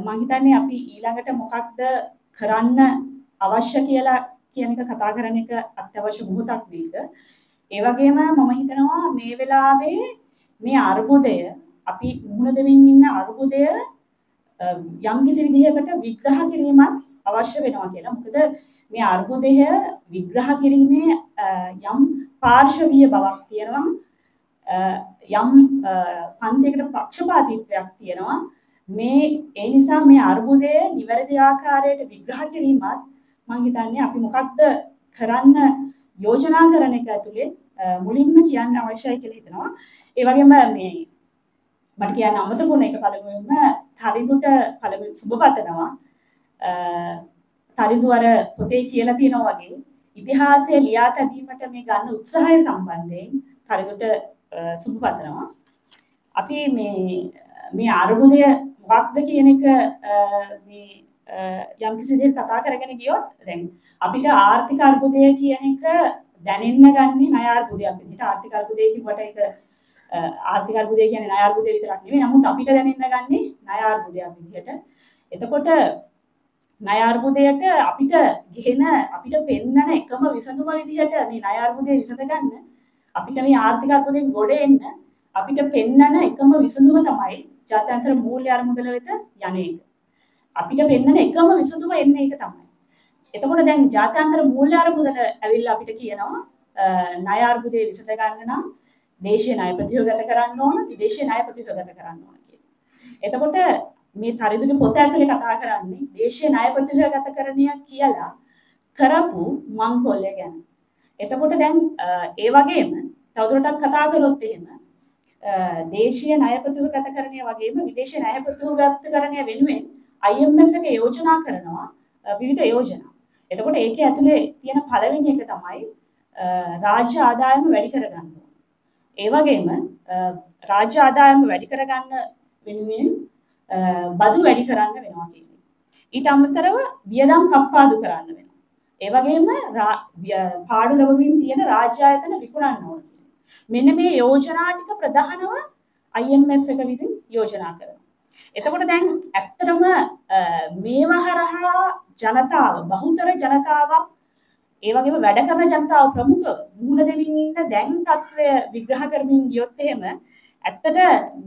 මම හිතන්නේ අපි ඊළඟට මොකක්ද කරන්න අවශ්‍ය කියලා කියන එක කතා කරන එක අත්‍යවශ්‍ය මොහොතක් මේක. ඒ වගේම මම හිතනවා මේ වෙලාවේ මේ අර්බුදය අපි මුහුණ දෙමින් ඉන්න අර්බුදය යම් කිසි විදිහකට විග්‍රහ කිරීමක් අවශ්‍ය වෙනවා කියලා. මොකද මේ අර්බුදය විග්‍රහ කිරීමේ යම් පාර්ශවීය බවක් තියෙනවා. යම් පන්තියකට පක්ෂපාතීත්වයක් තියෙනවා. මේ ඒ නිසා මේ අර්බුදය නිවැරදි ආකාරයට විග්‍රහ කිරීමත් මම හිතන්නේ අපි මොකක්ද කරන්න යෝජනා කරන එක ඇතුලේ මුලින්ම කියන්න අවශ්‍යයි කියලා හිතනවා. ඒ වගේම මේ මට කියන්න අමතකුණ එක පළමුවෙන්ම තරිඳුට පළමුව සුබ පතනවා. තරිඳු අර පොතේ කියලා තියෙනවා වගේ ඉතිහාසය ලියා තැබීමට මේ ගන්න උත්සාහය සම්බන්ධයෙන් තරිඳුට සුබ පතනවා. අපි මේ අර්බුදය මොකක්ද කියන එක මේ යම් කිසි විදිහකට කතා කරගෙන ගියොත් දැන් අපිට ආර්ථික අර්බුදය කියන එක දැනෙන්න ගන්නේ ණය අර්බුදයක් විදිහට. ආර්ථික අර්බුදය කියවට ඒක ආර්ථික අර්බුදය කියන්නේ ණය අර්බුදය විතරක් නෙවෙයි. නමුත් අපිට දැනෙන්න ගන්නේ ණය අර්බුදයක් විදිහට. එතකොට ණය අර්බුදයට අපිට පෙන්නන එකම විසඳුම විදිහට මේ ණය අර්බුදය විසඳ ගන්න අපිට මේ ආර්ථික අර්බුදයෙන් ගොඩ එන්න අපිට පෙන්නන එකම විසඳුම තමයි ජාත්‍යන්තර මූල්‍ය අරමුදල වෙත යන එක. අපිට පෙන්නන එකම විසඳුම එන්නේ ඒක තමයි. එතකොට දැන් ජාත්‍යන්තර මූල්‍ය අරමුදල ඇවිල්ලා අපිට කියනවා ණය අර්බුදය විසඳ ගන්න නම් දේශීය ණය ප්‍රතිහගත කරන්න ඕන, විදේශීය ණය ප්‍රතිහගත කරන්න ඕන කියලා. එතකොට මේ තරිඳුගේ පොත ඇතුලේ කතා කරන්නේ දේශීය ණය ප්‍රතිහගතකරණය කියලා කරපු මංකොල්ලය ගැන. එතකොට දැන් ඒ වගේම තවදුරටත් කතා කරොත් එහෙම දේශීය ණය ප්‍රතිහගතකරණය වගේම විදේශීය ණය ප්‍රතිහගතකරණය වෙනුවෙන් IMF එක යෝජනා කරනවා විවිධ යෝජනා. එතකොට ඒකේ ඇතුලේ තියෙන පළවෙනි එක තමයි රාජ්‍ය ආදායම වැඩි කරගන්න ඕන. ඒ වගේම රාජ්‍ය ආදායම වැඩි කරගන්න වෙනුවෙන් බදු වැඩි කරන්න වෙනවා කියන්නේ. ඊට අමතරව වියදම් කප්පාදු කරන්න වෙනවා. ඒ වගේම පාඩු ලැබමින් තියෙන රාජ්‍ය ආයතන විකුණන්න ඕන. මෙන්න මේ යෝජනා ටික ප්‍රධානව IMF එක විසින් යෝජනා කරනවා. එතකොට දැන් ඇත්තටම මේවා හරහා ජනතාව බහුතර ජනතාවක් ඒ වගේම වැඩ කරන ජනතාව ප්‍රමුඛ මුහුණ දෙමින් ඉන්න දැන් තත්වය විග්‍රහ කරමින් ගියොත් එහෙම ඇත්තට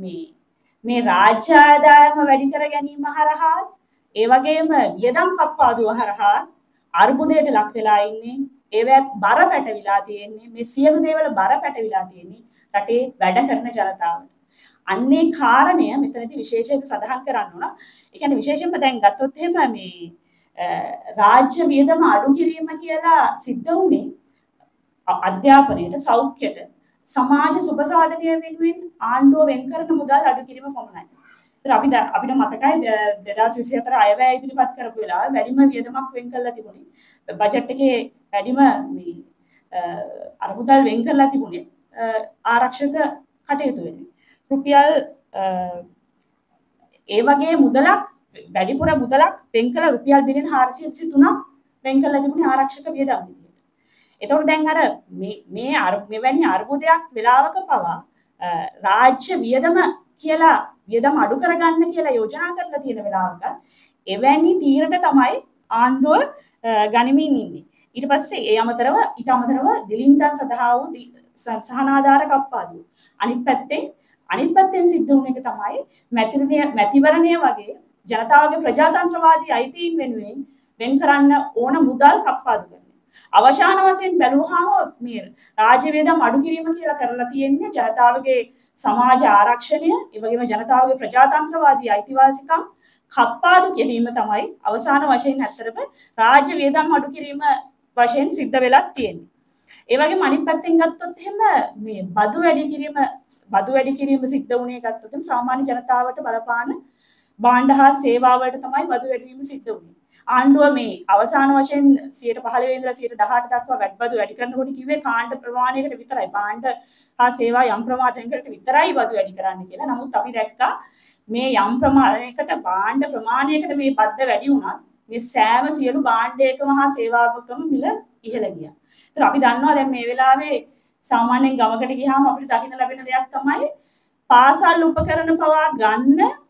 මේ රාජ්‍ය ආදායම වැඩි කර ගැනීම හරහා ඒ වගේම වියදම් කප්පාදුව හරහා අර්බුදයට ලක් වෙලා ඉන්නේ ඒවැ බර පැටවිලා තියෙන්නේ මේ සියලු දේවල් බර පැටවිලා තියෙන්නේ රටේ වැඩ කරන ජනතාවට. අන්නේ කාරණය මෙතනදී විශේෂයෙන් සඳහන් කරන්න ඕන. ඒ කියන්නේ විශේෂයෙන්ම දැන් ගත්තොත් එහෙම මේ රාජ්‍ය වියදම අඩු කිරීම කියලා සිද්ධ වුණේ අධ්‍යාපනයට, සෞඛ්‍යයට, සමාජ සුබසාධනය වෙනුවෙන් ආණ්ඩුව වෙන් කරන මුදල් අඩු කිරීම පමණයි. ඒතර අපිට මතකයි 2024 අයවැය ඉදිරිපත් කරපු වෙලාවේ වැඩිම වියදමක් වෙන් කරලා තිබුණේ. බජට් එකේ වැඩිම මේ අර මුදල් වෙන් කරලා තිබුණේ ආරක්ෂක කටයුතු වෙනුවෙන්. රුපියල් ඒ වගේ මුදලක් වැඩිපුර මුදලක් වෙන් කළ රුපියල් බිලියන 423ක් වෙන් කරලා තිබුණේ ආරක්ෂක වියදම් විදිහට. එතකොට දැන් අර මෙවැනි අර්බුදයක් වෙලාවක පවා රාජ්‍ය වියදම කියලා වියදම අඩු කරගන්න කියලා යෝජනා කරලා තියෙන වෙලාවක එවැනි තීරණ තමයි ආණ්ඩුව ගනිමින් ඉන්නේ. ඊට පස්සේ ඊට අමතරව දිලින්දන් සඳහා වූ සහනාධාර කප්පාදුව. අනිත් පැත්තෙන් සිද්ධ වුණ එක තමයි මැතිවරණය වගේ ජනතාවගේ ප්‍රජාතන්ත්‍රවාදී අයිතීන් වෙනුවෙන් වෙන් කරන්න ඕන මුදල් කප්පාදු කරනවා. අවශාන වශයෙන් බැලුවාම මේ රාජ්‍ය වේදම් අඩු කිරීම කියලා කරලා තියෙන්නේ ජනතාවගේ සමාජ ආරක්ෂණය, ඒ වගේම ජනතාවගේ ප්‍රජාතන්ත්‍රවාදී අයිතිවාසිකම් කප්පාදු කිරීම තමයි අවසාන වශයෙන් ඇත්තටම රාජ්‍ය වේදම් අඩු කිරීම වශයෙන් සිද්ධ වෙලා තියෙන්නේ. ඒ වගේම අනිත් පැත්තෙන් ගත්තොත් එහෙම මේ බදු වැඩි කිරීම සිද්ධ වුණේ ගත්තොත් සාමාන්‍ය ජනතාවට බලපාන භාණ්ඩ හා සේවා වලට තමයි බදු වැඩි වීම සිද්ධ වුණේ. ආණ්ඩුව මේ අවසාන වශයෙන් 15% ඉඳලා 18% දක්වා වැඩි බදු වැඩි කරනකොට කිව්වේ කාණ්ඩ ප්‍රමාණයකට විතරයි. භාණ්ඩ හා සේවා යම් ප්‍රමාණයකට විතරයි බදු වැඩි කරන්න කියලා. නමුත් අපි දැක්කා මේ යම් ප්‍රමාණයකට භාණ්ඩ ප්‍රමාණයකට මේ බද්ද වැඩි වුණත් මේ සෑම සියලු භාණ්ඩයකම හා සේවාවකම මිල ඉහළ ගියා. ඒතර අපි දන්නවා දැන් මේ වෙලාවේ සාමාන්‍යයෙන් ගමකට ගියාම අපිට දකින්න ලැබෙන දෙයක් තමයි පාසල් උපකරණ පවා ගන්න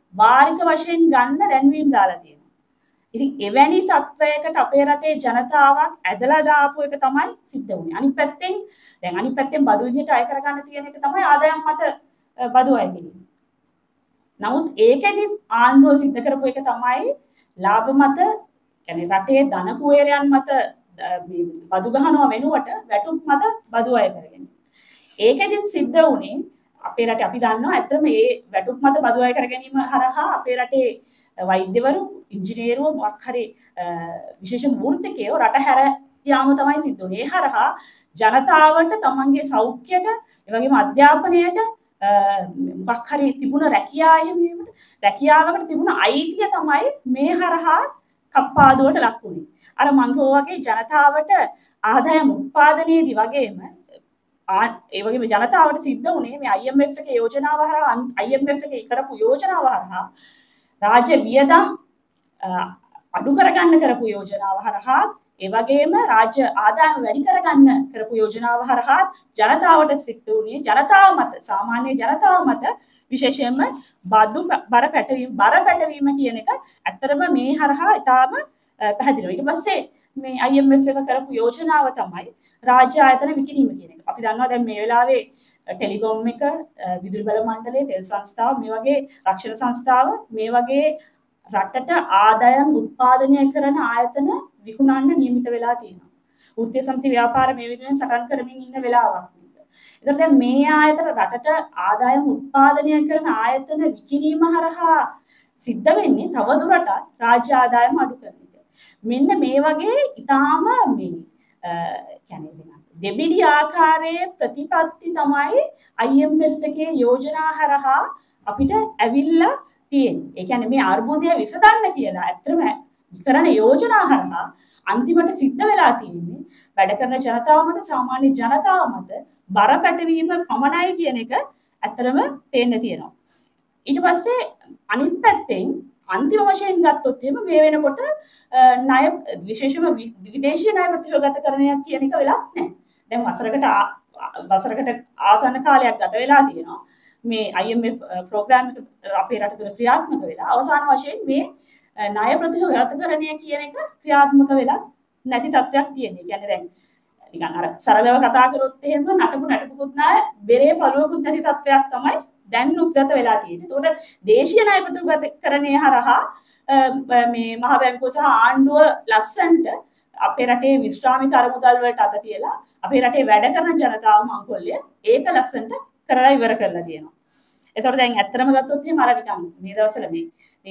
වාරික වශයෙන් ගන්න දැන්වීම් දාලා තියෙනවා. ඉතින් එවැනි තත්වයකට අපේ රටේ ජනතාවත් ඇදලා දාපු එක තමයි සිද්ධ වුනේ. අනිත් පැත්තෙන් බදු විදිහට අය කරගන්න තියෙන එක තමයි ආදායම් මත බදු අය කිරීම. නමුත් ඒකෙදි ආණ්ඩුව සිද්ධ කරපු එක තමයි ලාභ මත කියන්නේ රටේ ධන කුවේරයන් මත බදු ගහනවා වෙනුවට වැටුප් මත බදු අය කරගෙන. ඒකෙදි සිද්ධ වුණේ අපේ රටේ අපි දන්නවා ඇත්තටම මේ වැටුප් මත බදු අය කර ගැනීම හරහා අපේ රටේ වෛද්‍යවරු, ඉංජිනේරුවෝ මොකක් හරි විශේෂ වෘත්තිකයෝ රට හැර යාම තමයි සිද්ධ වුනේ. ඒ හරහා ජනතාවට තමන්ගේ සෞඛ්‍යයට, ඒ වගේම අධ්‍යාපනයට මොකක් හරි තිබුණ රැකියාවකට තිබුණ අයිතිය තමයි මේ හරහා කප්පාදුවට ලක් වුනේ. අර මං වගේ ජනතාවට ආදායම් උත්පාදනයේදී වගේම ඒ වගේම ජනතාවට සිද්ධ වුණේ මේ IMF එකේ යෝජනාව හරහා IMF එකේ කරපු යෝජනාව හරහා රාජ්‍ය වියදම් අඩු කරගන්න කරපු යෝජනාව හරහා ඒ වගේම රාජ්‍ය ආදායම වැඩි කරගන්න කරපු යෝජනාව හරහා ජනතාවට සිද්ධ වුණේ ජනතාව මත සාමාන්‍ය ජනතාව මත විශේෂයෙන්ම බදු බර පැටවීම කියන එක ඇත්තටම මේ හරහා ඉතාම පැහැදිලිව. ඊට පස්සේ මේ IMF එක කරපු යෝජනාව තමයි රාජ්‍ය ආයතන විකිණීම කියන එක. අපි දන්නවා දැන් මේ වෙලාවේ ටෙලිකොම් එක, විදුලි බල මණ්ඩලය, තෙල් සංස්ථාව, මේ වගේ රක්ෂණ සංස්ථාව, මේ වගේ රටට ආදායම් උත්පාදනය කරන ආයතන විකුණන්න නියමිත වෙලා තියෙනවා. වෘත්තීය සමිති ව්‍යාපාර මේ විදිහෙන් සටන් කරමින් ඉන්න වෙලාවක් මේක. ඒතර දැන් මේ ආයතන රටට ආදායම් උත්පාදනය කරන ආයතන විකිණීම හරහා සිද්ධ වෙන්නේ තවදුරටත් රාජ්‍ය ආදායම අඩු කරන එක. මෙන්න මේ වගේ ඊටාම මේ කියන්නේ දෙබිඩි ආකාරයේ ප්‍රතිපත්ති තමයි IMF එකේ යෝජනා හරහා අපිට ඇවිල්ලා තියෙන්නේ. ඒ කියන්නේ මේ අර්බුදය විසඳන්න කියලා ඇත්තම කරන යෝජනා හරහා අන්තිමට සිද්ධ වෙලා තියෙන්නේ වැඩ කරන ජනතාව මත සාමාන්‍ය ජනතාව මත බර පැටවීම පමණයි කියන එක ඇත්තටම පේන්න තියෙනවා. ඊට පස්සේ අනිත් පැත්තෙන් අන්තිම වශයෙන් ගත්තොත් එහෙම මේ වෙනකොට ණය විශේෂම විදේශීය ණය ප්‍රතිගතකරණයක් කියන එක වෙලක් නැහැ. දැන් වසරකට ආසන්න කාලයක් ගත වෙලා තියෙනවා. මේ IMF ප්‍රෝග්‍රෑම් එක අපේ රට තුළ ක්‍රියාත්මක වෙලා අවසාන වශයෙන් මේ ණය ප්‍රතිගතකරණය කියන එක ක්‍රියාත්මක වෙලා නැති තත්ත්වයක් තියෙනවා. කියන්නේ දැන් නිකන් අර සරලව කතා කරොත් එහෙම නටපුකුත් නැහැ, බෙරේ පළුවකුත් නැති තත්ත්වයක් තමයි දැන් උද්ගත වෙලා තියෙන්නේ. ඒකට දේශීය ණය ප්‍රතිගතකරණය හරහා මේ මහ බැංකුව සහ ආණ්ඩුව ලස්සන්ට අපේ රටේ විශ්‍රාමික අරමුදල් වලට අත තියලා අපේ රටේ වැඩ කරන ජනතාව මංකොල්ලය ඒක ලස්සන්ට කරලා ඉවර කරලා තියෙනවා. ඒතකොට දැන් ඇත්තටම ගත්තොත් එහෙම අර නිකන් මේ දවස්වල මේ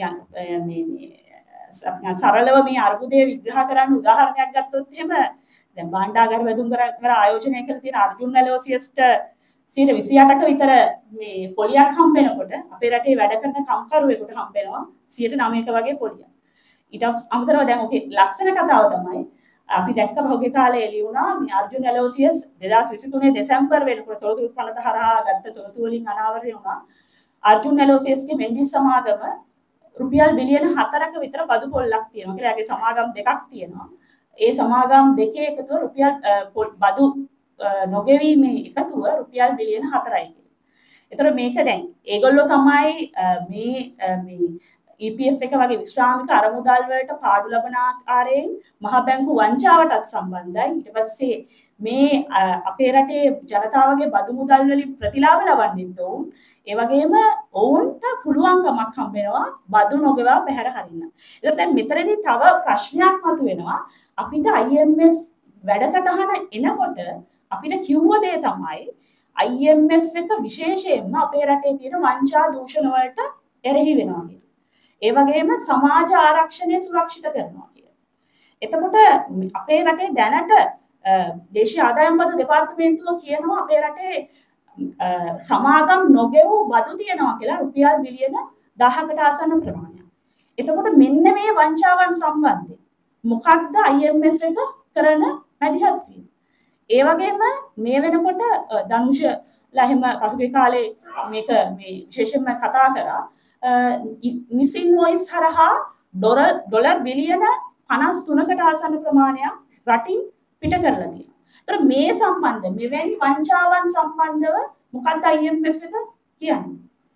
සරලව මේ අර්බුදය විග්‍රහ කරන්න උදාහරණයක් ගත්තොත් එහෙම දැන් භාණ්ඩාගාර වැදුම් කර ආයෝජනය කරලා තියෙන අර්ජුන් ඇලෝසියස්ට 28ක විතර මේ පොලියක් හම්බෙනකොට අපේ රටේ වැඩ කරන කම්කරුවෙකුට හම්බෙනවා 9ක වගේ පොලියක්. ඊට අමතරව දැන් ඔකේ ලස්සන කතාව තමයි අපි දැක්ක භෞතික කාලේ එළි වුණා මේ අර්ජුන් ඇලෝසියස් 2023 දෙසැම්බර් වෙනකොට තොරතුරු පනත හරහා ගත්ත තොරතුරු වලින් අනාවරණය වුණා. අර්ජුන් ඇලෝසියස්ගේ මෙන්ඩිස් සමාගම රුපියල් බිලියන 4ක විතර බදු පොල්ලක් තියෙනවා කියලා. ඒගේ සමාගම් දෙකක් තියෙනවා. ඒ සමාගම් දෙකේ එකතුව රුපියල් බදු නොගෙවීමේ එකතුව රුපියල් බිලියන 4යි කියලා. ඒතර මේක දැන් ඒගොල්ලෝ තමයි මේ EPF එක වගේ විශ්‍රාමික අරමුදල් වලට පාඩු ලබන ආකාරයෙන් මහ බැංකු වංචාවටත් සම්බන්ධයි. ඊට පස්සේ මේ අපේ රටේ ජනතාවගේ බදු මුදල් වලින් ප්‍රතිලාභ ලබන්නේ උන්. ඒ වගේම ඔවුන්ට පුළුවන්කමක් හම්බ වෙනවා බදු නොගෙවා පැහැර හරින්න. ඒත් දැන් මෙතනදී තව ප්‍රශ්නයක් මතුවෙනවා. අපිට IMF වැඩසටහන එනකොට අපිට කිව්ව දේ තමයි IMF එක විශේෂයෙන්ම අපේ රටේ තියෙන වංචා දූෂණ වලට එරෙහි වෙනවා කියලා. ඒ වගේම සමාජ ආරක්ෂණය සුරක්ෂිත කරනවා කියලා. එතකොට අපේ රටේ දැනට දේශීය ආදායම් බදු දෙපාර්තමේන්තුව කියනවා අපේ රටේ සමාගම් නොගෙවූ බදු තියෙනවා කියලා රුපියල් බිලියන 1000කට ආසන්න ප්‍රමාණයක්. එතකොට මෙන්න මේ වංචාවන් සම්බන්ධයෙන් මොකක්ද IMF එක කරන මැදිහත් වීම? ඒ වගේම මේ වෙනකොට ධනුෂලා එහෙම පසුගිය කාලේ මේක මේ විශේෂයෙන්ම කතා කරා මිස් ඉන්වොයිස් හරහා ඩොලර් බිලියන 53කට ආසන්න ප්‍රමාණයක් රටින් පිට කරලා තියෙනවා. ඒතර මේ සම්බන්ධ මෙවැනි වංචාවන් සම්බන්ධව මොකක්ද IMF එක කියන්නේ?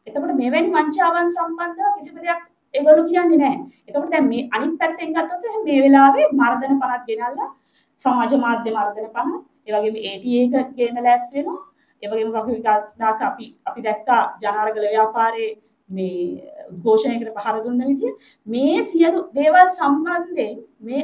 එතකොට මෙවැනි වංචාවන් සම්බන්ධව කිසිම දෙයක් ඒගොල්ලෝ කියන්නේ නැහැ. එතකොට දැන් මේ අනිත් පැත්තෙන් ගත්තොත් මේ වෙලාවේ මර්ධන 50ක් ගෙනල්ලා සමාජ මාධ්‍ය මර්ධන 50, ඒ වගේම ATA එක ගේන්න ලෑස්ති වෙනවා. ඒ වගේම වගේ අපි දැක්කා ජනාරගල ව්‍යාපාරයේ මේ උද්ඝෝෂණයකට පහර දුන්න විදිය. මේ සියලු දේවල් සම්බන්ධයෙන් මේ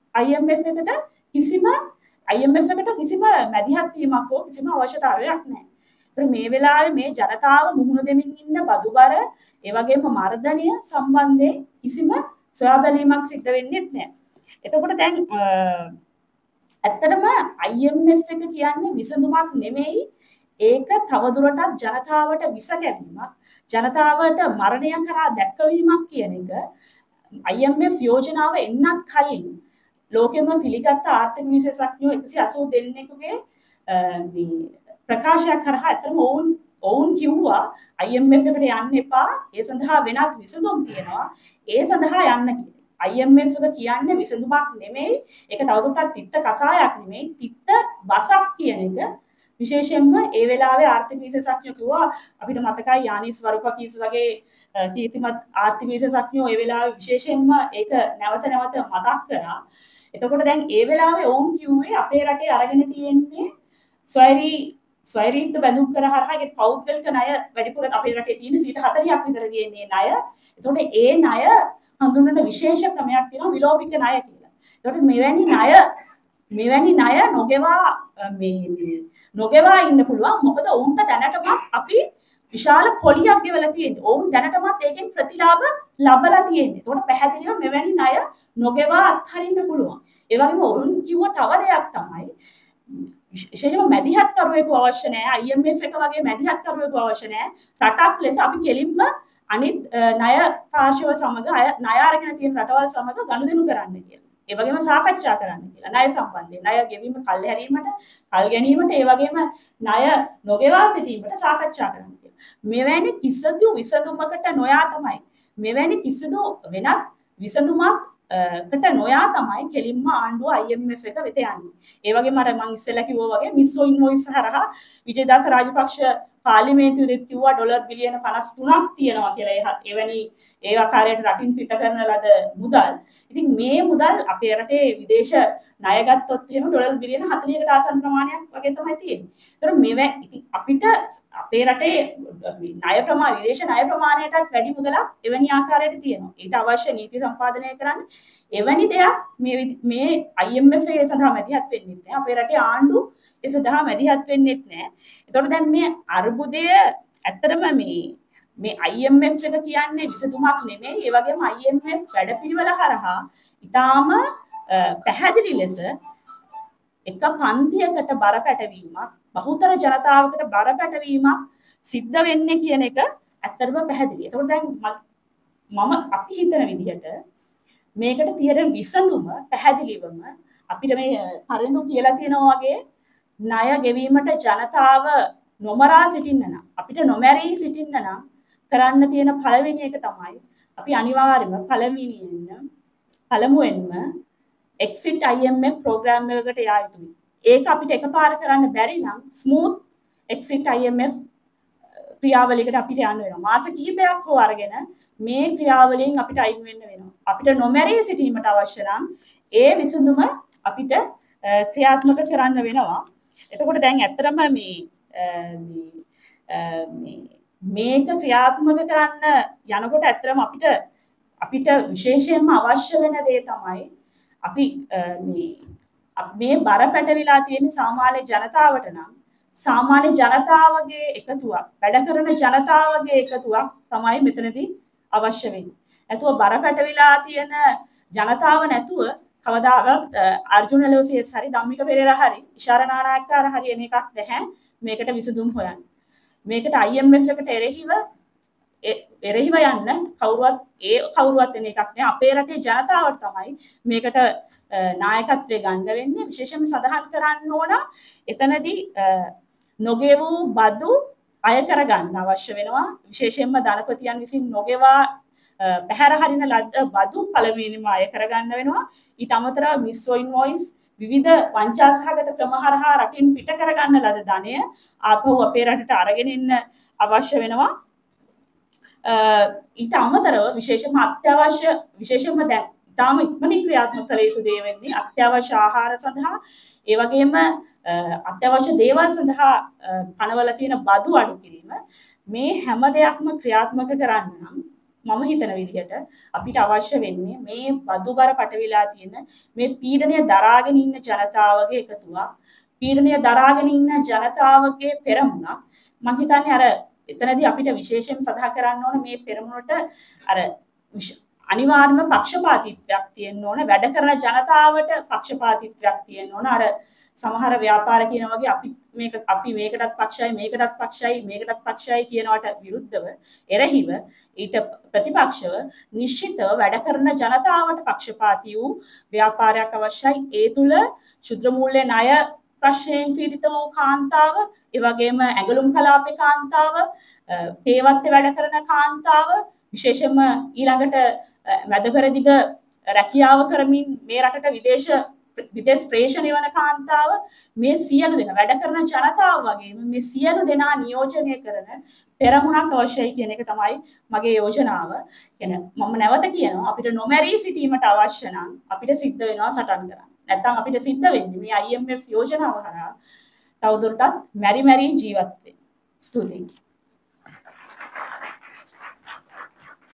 IMF එකට කිසිම මැදිහත් වීමක් හෝ කිසිම අවශ්‍යතාවයක් නැහැ. ඒතර මේ වෙලාවේ මේ ජනතාව මුහුණ දෙමින් ඉන්න බදුබර ඒ වගේම මර්ධනය සම්බන්ධයෙන් කිසිම සොයා බැලීමක් සිද්ධ වෙන්නේ නැහැ. එතකොට දැන් ඇත්තටම IMF එක කියන්නේ විසඳුමක් නෙමෙයි. ඒක තවදුරටත් ජනතාවට විස ගැනීමක්, ජනතාවට මරණය කරා දැක්වීමක් කියන එක IMF යෝජනාව එන්නත් කලින් ලෝකෙම පිළිගත් ආර්ථික විශේෂඥයෝ 180 දෙනෙකුගේ මේ ප්‍රකාශයක් කරා අතරම ඔවුන් කිව්වා IMF එකට යන්න එපා. ඒ සඳහා වෙනත් විසඳුම් තියෙනවා. ඒ සඳහා යන්න කියලා. IMF එක කියන්නේ විසඳුමක් නෙමෙයි. ඒක තවදුරටත් තිත්ත කසායක් නෙමෙයි. තිත්ත වසක් කියන එක විශේෂයෙන්ම ඒ වෙලාවේ ආර්ථික විශේෂඥයෝ කිව්වා අපිට මතකයි යානිස් වරුපකීස් වගේ කීර්තිමත් ආර්ථික විශේෂඥයෝ ඒ වෙලාවේ විශේෂයෙන්ම ඒක නැවත මතක් කරා. එතකොට දැන් ඒ වෙලාවේ ඔවුන් කිව්වේ අපේ රටේ අරගෙන තියෙන්නේ ස්වෛරීත්ව බැඳුම් කර හරහා ඒ පෞද්ගලික ණය වැඩිපුර අපේ රටේ තියෙන 40ක් විතර තියෙන්නේ ණය. එතකොට ඒ ණය හඳුන්වන විශේෂ ක්‍රමයක් තියෙනවා විලෝපික ණය කියලා. එතකොට මෙවැනි ණය නොගෙවා ඉන්න පුළුවන්. මොකද ඔවුන්ට දැනටමත් අපි විශාල පොලියක් ගෙවලා තියෙන්නේ. ඔවුන් දැනටමත් ඒකෙන් ප්‍රතිලාභ ලබලා තියෙන්නේ. ඒතකොට පැහැදිලිව මෙවැනි ණය නොගෙවා අත්හරින්න පුළුවන්. ඒ වගේම ඔවුන් කිව්ව තව දෙයක් තමයි විශේෂයෙන්ම මැදිහත් කරුවෙකු අවශ්‍ය නැහැ. IMF එක වගේ මැදිහත් කරුවෙකු අවශ්‍ය නැහැ. රටක් ලෙස අපි කෙලින්ම අනිත් ණය පාර්ශව සමග ණය අරගෙන තියෙන රටවල් සමග ගනුදෙනු කරන්න කියලා. ඒ වගේම සාකච්ඡා කරන්න කියලා. ණය සම්බන්ධයෙන් ණය ගෙවීම කල් හැරීමට, කල් ගැනීමට, ඒ වගේම ණය නොගෙවා සිටීමට සාකච්ඡා කරන්න කියලා. මෙවැනි කිසිදු විසඳුමකට නොයා තමයි. මෙවැනි කිසිදු වෙනත් විසඳුමකට නොයා තමයි කෙලින්ම ආණ්ඩුව IMF එක වෙත යන්නේ. ඒ වගේම අර මම ඉස්සෙල්ලා කිව්වා වගේ මිස්සෝ ඉන්වොයිස් හරහා විජේදාස රාජපක්ෂ පාර්ලිමේන්තුවේදී කිව්වා ඩොලර් බිලියන 53ක් තියෙනවා කියලා. එවැනි ඒ ආකාරයට රටින් පිට කරන ලද මුදල්. ඉතින් මේ මුදල් අපේ රටේ විදේශ ණය ගත්තොත් එහෙම ඩොලර් බිලියන 40කට ආසන්න ප්‍රමාණයක් වගේ තමයි තියෙන්නේ. ඒතර ඉතින් අපිට අපේ රටේ විදේශ ණය ප්‍රමාණයටත් වැඩි මුදලක් එවැනි ආකාරයට තියෙනවා. ඊට අවශ්‍ය නීති සම්පාදනය කරන්න එවැනි දෙයක් මේ IMF එක සඳහා මැදිහත් වෙන්නේ නැහැ. අපේ රටේ ආණ්ඩුව ඒ සඳහා මැදිහත් වෙන්නේ නැහැ. ඒතකොට දැන් මේ අර්බුදය ඇත්තටම මේ IMF එක කියන්නේ විසඳුමක් නෙමෙයි. ඒ වගේම IMF වැඩපිළිවෙල හරහා ඊටාම පැහැදිලි ලෙස එක පන්තියකට බර පැටවීමක්, බහුතර ජනතාවකට බර පැටවීමක් සිද්ධ වෙන්නේ කියන එක ඇත්තටම පැහැදිලි. ඒතකොට දැන් අපි හිතන විදිහට මේකට තියෙන විසඳුම පැහැදිලිවම අපිට මේ තරඟු කියලා තියෙනවා වගේ ණය ගෙවීමට ජනතාව නොමරා සිටින්න නම් අපිට නොමැරී සිටින්න නම් කරන්න තියෙන පළවෙනි එක තමයි අපි අනිවාර්යයෙන්ම පළමුවෙන්ම exit IMF program එකකට යා යුතුයි. ඒක අපිට එකපාර කරන්න බැරි නම් smooth exit IMF ක්‍රියාවලියකට අපිට යන්න වෙනවා. මාස කිහිපයක් හෝ අරගෙන මේ ක්‍රියාවලියෙන් අපිට අයින් වෙන්න වෙනවා. අපිට නොමැරී සිටීමට අවශ්‍ය නම් ඒ විසඳුම අපිට ක්‍රියාත්මක කරන්න වෙනවා. එතකොට දැන් ඇත්තටම මේක ක්‍රියාත්මක කරන්න යනකොට ඇත්තටම අපිට විශේෂයෙන්ම අවශ්‍ය වෙන දේ තමයි අපි මේ බර පැටවිලා තියෙන සාමාන්‍ය ජනතාවට නම් සාමාන්‍ය ජනතාවගේ එකතුවක් වැඩ කරන ජනතාවගේ එකතුවක් තමයි මෙතනදී අවශ්‍ය වෙන්නේ. නැතුව බර පැටවිලා තියෙන ජනතාව නැතුව කවදාවත් අර්ජුන ලෝසියස් හරි ධම්මික පෙරේරා හරි ඉෂාර නානායක්කාර හරි එන එකක් නැහැ මේකට විසඳුම් හොයන්න. මේකට IMF එකට එරෙහිව යන්න කවුරුවත් එන එකක් නෑ. අපේ රටේ ජනතාවට තමයි මේකට නායකත්වයේ ගන්න වෙන්නේ. විශේෂයෙන්ම සඳහන් කරන්න ඕන එතනදී නොගෙවූ බදු අය කරගන්න අවශ්‍ය වෙනවා. විශේෂයෙන්ම ධනපතියන් විසින් නොගෙවා පැහැර හරින ලද්ද බදු පළමුවෙනිම අය කරගන්න වෙනවා. ඊට අමතරව මිස්සෝ ඉන්වොයිස් විවිධ වංචා සහගත ක්‍රම හරහා රටින් පිට කරගන්න ලද ධනය ආපහු අපේ රටට අරගෙන එන්න අවශ්‍ය වෙනවා. ඊට අමතරව විශේෂයෙන්ම අත්‍යවශ්‍ය විශේෂයෙන්ම දැන් තාම ඉක්මනින් ක්‍රියාත්මක කළ යුතු දේ වෙන්නේ අත්‍යවශ්‍ය ආහාර සඳහා ඒ වගේම අත්‍යවශ්‍ය දේවල් සඳහා පනවල තියෙන බදු අඩු කිරීම මේ හැම දෙයක්ම ක්‍රියාත්මක කරන්න නම් මම හිතන විදිහට අපිට අවශ්‍ය වෙන්නේ මේ බදුබර පටවිලා තියෙන මේ පීඩනය දරාගෙන ඉන්න ජනතාවගේ එකතුවක් පීඩනය දරාගෙන ඉන්න ජනතාවගේ පෙරමුණක් මම හිතන්නේ අර එතනදී අපිට විශේෂයෙන් සඳහන් කරන්න ඕන මේ පෙරමුණට අර අනිවාර්යම පක්ෂපාතීත්වයක් තියෙන්න ඕන වැඩ කරන ජනතාවට පක්ෂපාතීත්වයක් තියෙන්න ඕන අර සමහර ව්‍යාපාර කියන වගේ අපි මේකටත් පක්ෂයි කියනවට විරුද්ධව එරෙහිව ඊට ප්‍රතිපක්ෂව නිශ්චිතව වැඩ කරන ජනතාවට පක්ෂපාතී වූ ව්‍යාපාරයක් අවශ්‍යයි ඒ තුල ශුද්‍ර මූල්‍ය ණය ප්‍රශ්නයෙන් පීඩිත වූ කාන්තාව ඒ වගේම ඇඟලුම් කලාපේ කාන්තාව තේවත්තේ වැඩ කරන කාන්තාව විශේෂයෙන්ම ඊළඟට මැදපෙරදිග රැකියාව කරමින් මේ රටට විදේශ ප්‍රේෂණය වන කාන්තාව මේ සියලු දෙනා වැඩ කරන ජනතාව වගේම මේ සියලු දෙනා නියෝජනය කරන පෙරමුණක් අවශ්‍යයි කියන එක තමයි මගේ යෝජනාව. මම නැවත කියනවා අපිට නොමැරී සිටීමට අවශ්‍ය නම් අපිට සිද්ධ වෙනවා සටන් කරන්න. නැත්නම් අපිට සිද්ධ වෙන්නේ මේ IMF යෝජනාව හරහා තවදුරටත් මැරි ජීවත් වෙන්න. ස්තුතියි.